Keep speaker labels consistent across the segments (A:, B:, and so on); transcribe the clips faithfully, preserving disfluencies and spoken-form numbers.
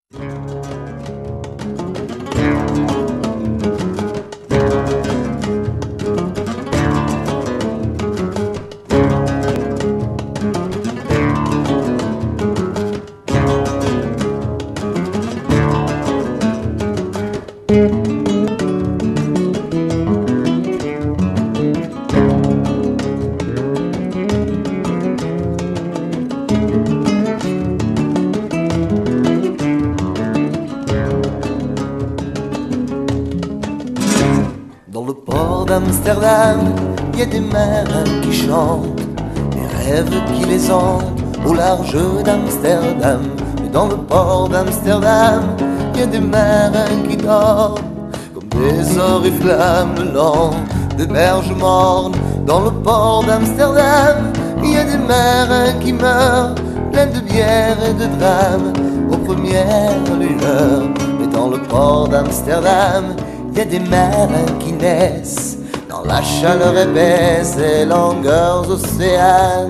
A: Dans le port d'Amsterdam, il y a des marins qui chantent, des rêves qui les hantent au large d'Amsterdam. Et dans le port d'Amsterdam, il y a des marins qui dorment comme des oriflammes le long des berges mornes. Dans le port d'Amsterdam, il y a des marins qui meurent, pleins de bière et de drames, aux premières lueurs. Mais dans le port d'Amsterdam, il y a des marins qui naissent dans la chaleur épaisse des longueurs océanes.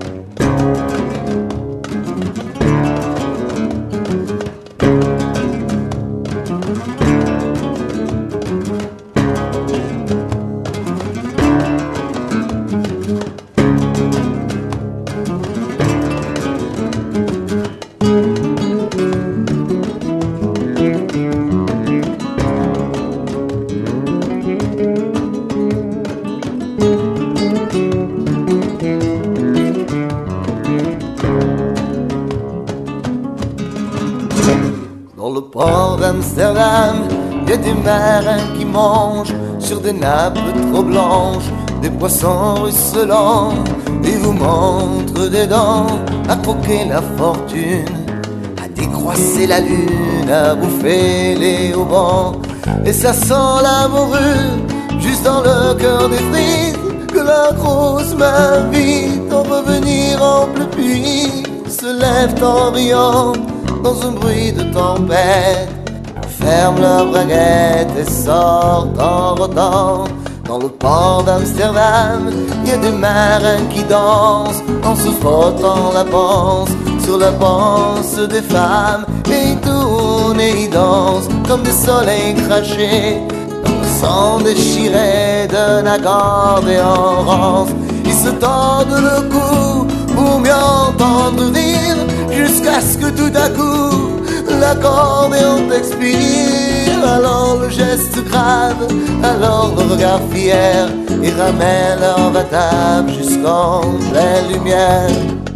A: Dans le port d'Amsterdam, il y a des marins qui mangent sur des nappes trop blanches des poissons ruisselants et vous montrent des dents à croquer la fortune, à décroisser la lune, à bouffer les haubans. Et ça sent la morue juste dans le cœur des frites, que la grosse m'invite à revenir en pluie, se lèvent en riant dans un bruit de tempête, ferment leurs braguettes et sortent en rôdant. Dans le port d'Amsterdam, il y a des marins qui dansent en se frottant la panse sur la panse des femmes, et ils tournent et ils dansent comme des soleils crachés dans le sang déchiré d'un accordéon rance. Ils se tordent le cou pour mieux entendre rire, jusqu'à ce que tout à coup l'accordéon expire. Alors le geste grave, alors le regard fier, et ramène leur à table jusqu'en pleine lumière.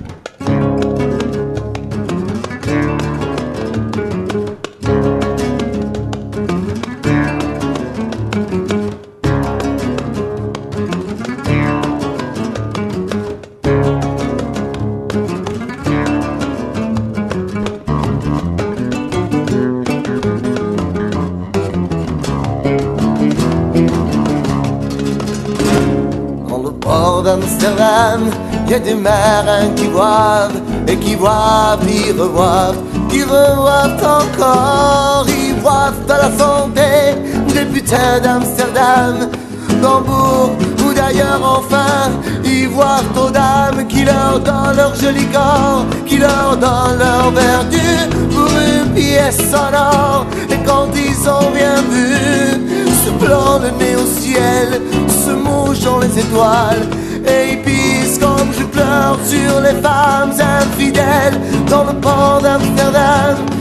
A: Port d'Amsterdam, il y a des marins qui boivent et qui boivent, qui revoivent, qui revoivent encore. Ils boivent à la santé des putains d'Amsterdam, d'Hambourg ou d'ailleurs enfin. Ils boivent aux dames qui leur donnent leur joli corps, qui leur donnent leur vertu pour une pièce sonore. Et quand ils ont bien vu, se plante le nez au ciel, se mouche dans les étoiles, et ils pissent comme je pleure sur les femmes infidèles. Dans le port d'Amsterdam,